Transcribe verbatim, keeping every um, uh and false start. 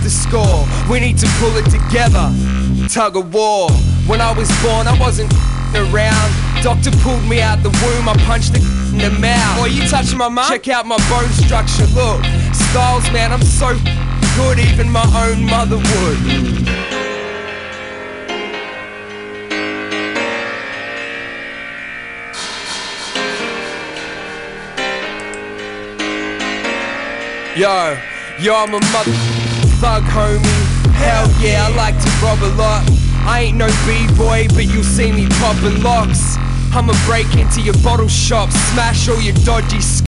the score. We need to pull it together. Tug of war. When I was born, I wasn't around. Doctor pulled me out the womb, I punched the in the mouth. Boy, you touching my mum? Check out my bone structure, look. Styles, man, I'm so good, even my own mother would. Yo, yo, I'm a mother thug, homie. Hell yeah, I like to rob a lot. I ain't no b-boy, but you'll see me popping locks. I'ma break into your bottle shop, smash all your dodgy